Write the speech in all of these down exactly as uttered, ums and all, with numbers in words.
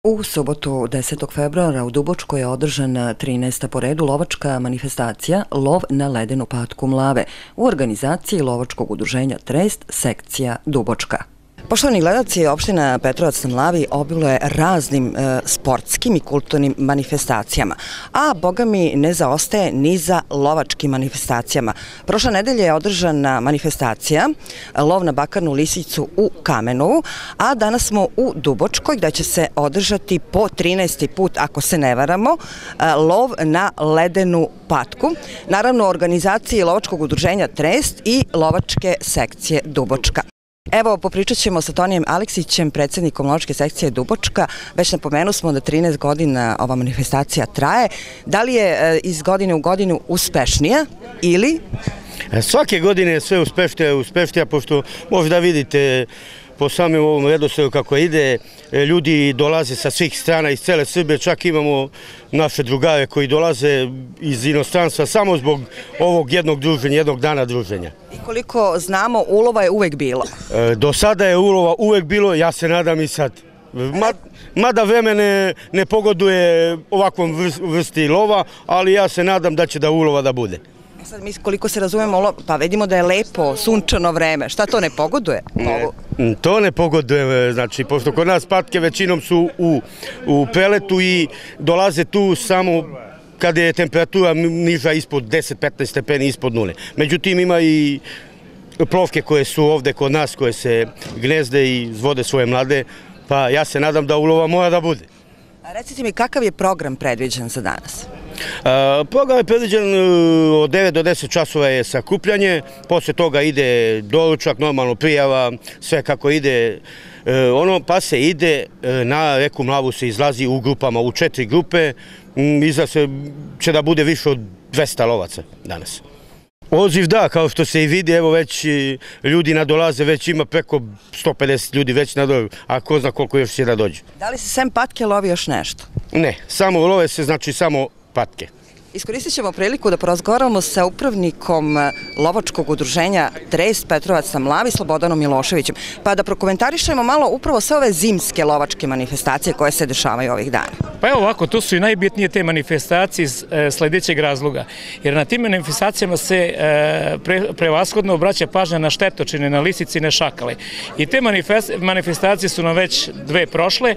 U subotu desetog februara u Dubočkoj je održana trinaesta po redu lovačka manifestacija Lov na ledenu patku Mlave u organizaciji Lovačkog udruženja Trest, sekcija Dubočka. Poštovani gledalci, opština Petrovac na Mlavi obiluje raznim e, sportskim i kulturnim manifestacijama, a boga mi ne zaostaje ni za lovačkim manifestacijama. Prošle nedelje je održana manifestacija Lov na bakarnu lisicu u Kamenovu, a danas smo u Dubočkoj gde će se održati po trinaesti put, ako se ne varamo, e, lov na ledenu patku. Naravno, u organizaciji Lovačkog udruženja Trest i lovačke sekcije Dubočka. Evo, popričat ćemo sa Tonijem Aleksićem, predsjednikom lovačke sekcije Dubočka. Već napomenuli smo da trinaest godina ova manifestacija traje. Da li je iz godine u godinu uspešnija ili? Svake godine je sve uspešnija, uspešnija, pošto možda vidite po samom ovom redosledu kako ide, ljudi dolaze sa svih strana iz cele Srbije, čak imamo naše drugare koji dolaze iz inostranstva samo zbog ovog jednog druženja, jednog dana druženja. I koliko znamo, ulova je uvek bilo? Do sada je ulova uvek bilo, ja se nadam i sad. Mada vreme ne, ne pogoduje ovakvom vrsti lova, ali ja se nadam da će da ulova da bude. Sad mi koliko se razumemo, pa vidimo da je lepo, sunčano vreme. Šta to ne pogoduje? Ne, to ne pogoduje, znači, pošto kod nas patke većinom su u, u peletu i dolaze tu samo kada je temperatura niža ispod deset do petnaest stepeni ispod nule. Međutim, ima i plovke koje su ovde kod nas, koje se gnezde i zvode svoje mlade, pa ja se nadam da ulova mora da bude. A recite mi, kakav je program predviđen za danas? A, program je predviđen od devet do deset časova je sakupljanje, posle toga ide doručak, normalno prijava, sve kako ide, e, ono, pa se ide na reku Mlavu, se izlazi u grupama, u četiri grupe, izlaz će da bude više od dvesta lovaca danas. Odziv da, kao što se i vidi, evo već ljudi nadolaze, već ima preko sto pedeset ljudi već nadolaze, a ko zna koliko još će da dođe. Da li se sem patke lovi još nešto? Ne, samo love se, znači samo patke. Iskoristit ćemo priliku da porazgovaramo sa upravnikom lovačkog udruženja Trest Petrovac na Mlavi, Slobodanom Miloševićem, pa da prokomentarišemo malo upravo sve ove zimske lovačke manifestacije koje se dešavaju ovih dana. Pa evo ovako, to su i najbitnije te manifestacije iz sledećeg razloga, jer na tim manifestacijama se prevashodno obraća pažnja na štetočine, na lisice i na šakale. I te manifestacije su nam već dve prošle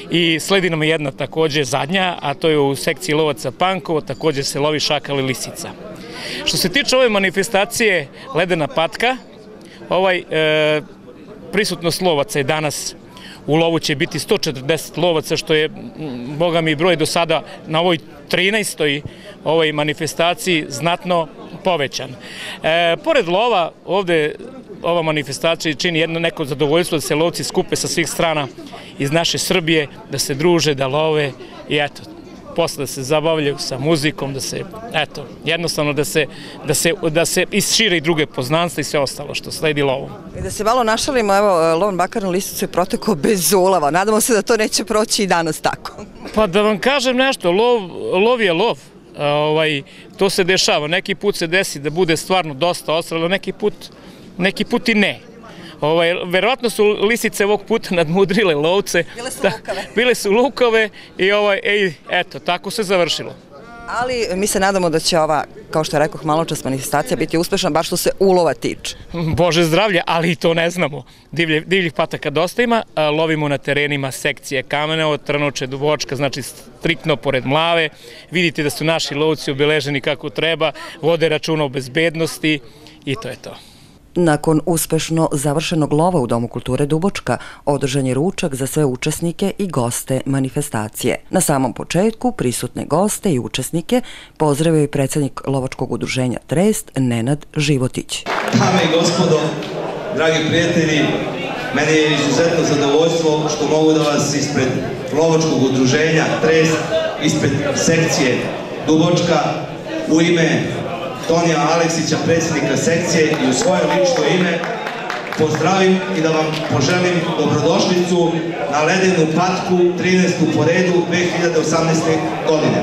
i sledi nam jedna takođe zadnja, a to je u sekciji lovaca Pankovo, takođe se lovi šakal i lisica. Što se tiče ove manifestacije Ledena patka, ovaj e, prisutnost lovaca je danas u lovu će biti sto četrdeset lovaca, što je, boga mi, broj do sada na ovoj trinaestoj ovoj manifestaciji znatno povećan. E, pored lova, ovde ova manifestacija čini jedno neko zadovoljstvo da se lovci skupe sa svih strana iz naše Srbije, da se druže, da love i eto, posle da se zabavljaju sa muzikom, da se, eto, jednostavno da se, da se, da se isšire i druge poznanstva i sve ostalo što sledi lovom. I da se malo našalimo, evo, lov na bakarnu lisicu je protekao bez ulova. Nadamo se da to neće proći i danas tako. Pa da vam kažem nešto, lov, lov je lov. Ovaj, to se dešava. Neki put se desi da bude stvarno dosta ostrelo, neki put, neki put i ne. Ovaj, verovatno su lisice ovog puta nadmudrile lovce. Bile su lukave. Bile su lukave i ovaj, ej, eto, tako se završilo. Ali mi se nadamo da će ova, kao što je rekoh maločas, manifestacija biti uspešna, baš što se ulova tiče. Bože zdravlje, ali i to ne znamo. Divlje, divljih pataka dosta ima, lovimo na terenima sekcije Kamenovo, Trnovče, Dubočka, znači striktno pored Mlave. Vidite da su naši lovci obeleženi kako treba, vode računa o bezbednosti i to je to. Nakon uspešno završenog lova u Domu kulture Dubočka, održan je ručak za sve učesnike i goste manifestacije. Na samom početku prisutne goste i učesnike pozdravio i predsjednik Lovačkog udruženja Trest, Nenad Životić. Dame i gospodo, dragi prijatelji, meni je izuzetno zadovoljstvo što mogu da vas ispred Lovačkog udruženja Trest, ispred sekcije Dubočka, u ime Tonija Aleksića, predsjednika sekcije, i u svoje lično ime pozdravim i da vam poželim dobrodošlicu na Ledenu patku trinaestu po redu dve hiljade osamnaeste. godine.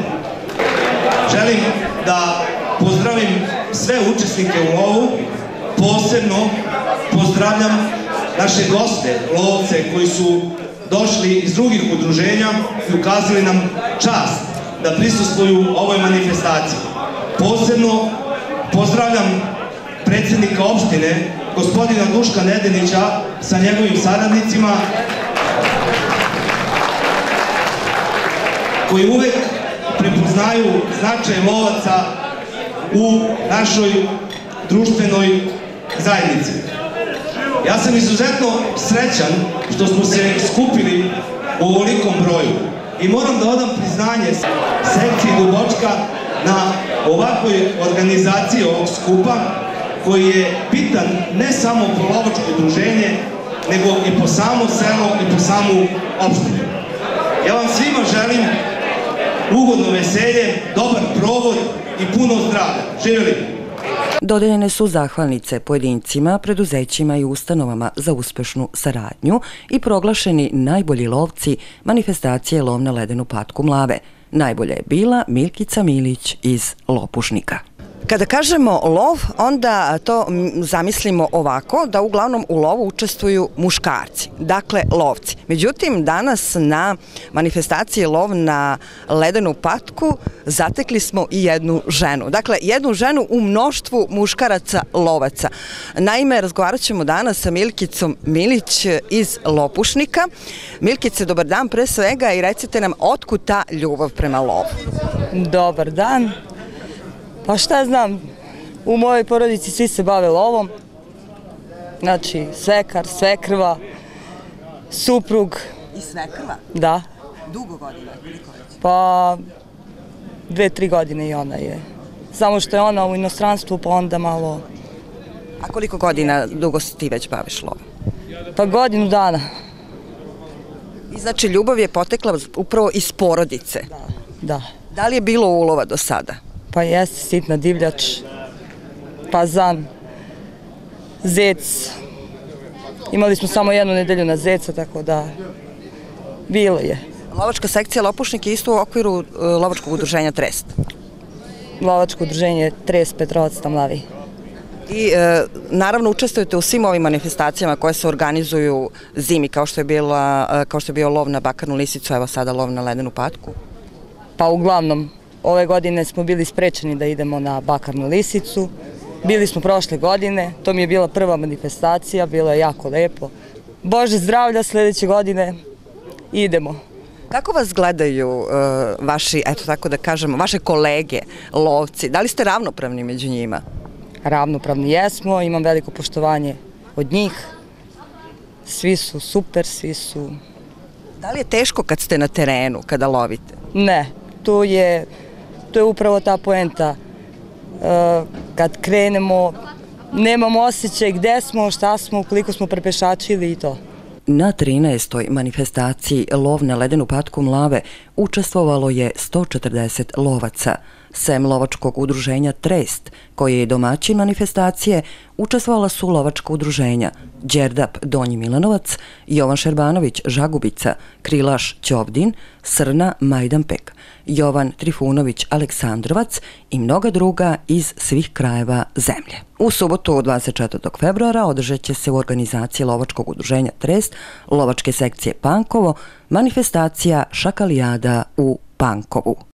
Želim da pozdravim sve učesnike u lovu, posebno pozdravljam naše goste, lovce koji su došli iz drugih udruženja i ukazali nam čast da prisustvuju ovoj manifestaciji. Posebno pozdravljam predsjednika opštine, gospodina Duška Nedenića sa njegovim saradnicima, koji uvek prepoznaju značaj lovaca u našoj društvenoj zajednici. Ja sam izuzetno srećan što smo se skupili u ovolikom broju i moram da odam priznanje sekciji Dubočka na ovakvoj organizaciji ovog skupa, koji je bitan ne samo po lovačko udruženje, nego i po samo selo i po samu opštinu. Ja vam svima želim ugodno veselje, dobar provod i puno zdravlja. Živjeli! Dodeljene su zahvalnice pojedincima, preduzećima i ustanovama za uspešnu saradnju i proglašeni najbolji lovci manifestacije Lov na ledenu patku Mlave. Najbolja je bila Milkica Milić iz Lopušnika. Kada kažemo lov, onda to zamislimo ovako, da uglavnom u lovu učestvuju muškarci, dakle lovci. Međutim, danas na manifestaciji Lov na ledenu patku zatekli smo i jednu ženu. Dakle, jednu ženu u mnoštvu muškaraca lovaca. Naime, razgovarat ćemo danas sa Milkicom Milić iz Lopušnika. Milkice, dobar dan pre svega i recite nam otkud ta ljubav prema lovu. Dobar dan. Pa šta znam, u mojoj porodici svi se bave lovom, znači svekar, svekrva, suprug. I svekrva? Da. Dugo godina, koliko već? Pa dve, tri godine i ona je. Samo što je ona u inostranstvu, pa onda malo... A koliko godina dugo se ti već baviš lovom? Pa godinu dana. I znači ljubav je potekla upravo iz porodice? Da, da. Da li je bilo ulova do sada? Pa jeste sitna divljač, pazan, zec. Imali smo samo jednu nedelju na zeca, tako da bilo je. Lovačka sekcija Lopušnik je isto u okviru lovačkog udruženja Trest. Lovačko udruženje Trest Petrovac na Mlavi. I e, naravno učestvujete u svim ovim manifestacijama koje se organizuju zimi, kao što je, bila, kao što je bio lov na bakarnu lisicu, evo sada lov na ledenu patku? Pa uglavnom. Ove godine smo bili sprečeni da idemo na bakarnu lisicu. Bili smo prošle godine, to mi je bila prva manifestacija, bilo je jako lepo. Bože zdravlja, sljedeće godine idemo. Kako vas gledaju uh, vaši, eto tako da kažemo, vaše kolege, lovci? Da li ste ravnopravni među njima? Ravnopravni jesmo, imam veliko poštovanje od njih. Svi su super, svi su... Da li je teško kad ste na terenu, kada lovite? Ne, to je... To je upravo ta poenta. Kad krenemo, nemamo osjećaj gde smo, šta smo, koliko smo prepešačili i to. Na trinaestoj manifestaciji Lov na ledenu patku Mlave učestvovalo je sto četrdeset lovaca. Sem lovačkog udruženja Trest, koje je domaćin manifestacije, učestvovala su lovačka udruženja Đerdap Donji Milanovac, Jovan Šerbanović Žagubica, Krilaš Ćovdin, Srna Majdanpek, Jovan Trifunović Aleksandrovac i mnoga druga iz svih krajeva zemlje. U subotu dvadeset četvrtog februara održat će se u organizaciji lovačkog udruženja Trest, lovačke sekcije Pankovo, manifestacija Šakalijada u Pankovu.